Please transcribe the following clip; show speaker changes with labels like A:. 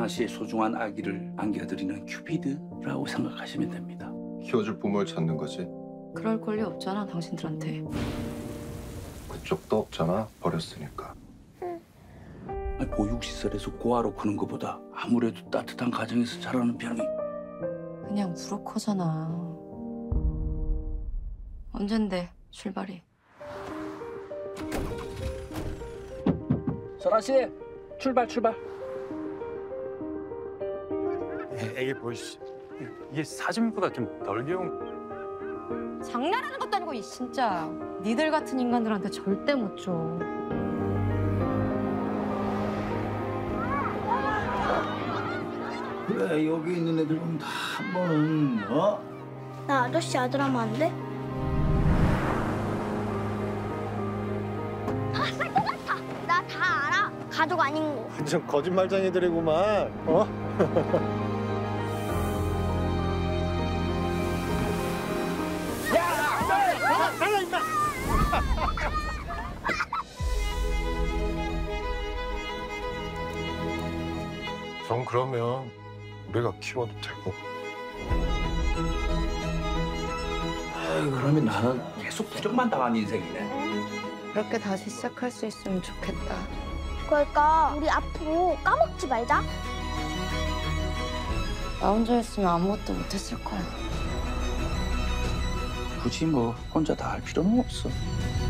A: 씨의 소중한 아기를 안겨드리는 큐피드라고 생각하시면 됩니다.
B: 키워줄 부모를 찾는 거지.
C: 그럴 권리 없잖아, 당신들한테.
B: 그쪽도 없잖아, 버렸으니까.
A: 보육시설에서 고아로 크는 것보다 아무래도 따뜻한 가정에서 자라는 편이.
C: 그냥 무로커잖아. 언젠데 출발이?
A: 설아 씨, 출발.
D: 이게 보이시. 이게 사진보다 좀 넓게 온.
C: 장난하는 것도 아니고 이 진짜. 니들 같은 인간들한테 절대 못 줘.
E: 그래, 여기 있는 애들 보면 다 한 번은
F: 나 아저씨 아들 하면 안 돼? 살 것 같아. 나 다 알아. 가족 아닌 거.
G: 완전 거짓말쟁이들이구만. 어?
B: 전 그러면 우리가 키워도 되고.
A: 그러면 나는 계속 부정만 당한 인생이네.
C: 그렇게 다시 시작할 수 있으면 좋겠다.
F: 그러니까 우리 앞으로 까먹지 말자.
C: 나 혼자였으면 아무것도 못했을 거야.
A: 굳이 뭐 혼자 다 할 필요는 없어.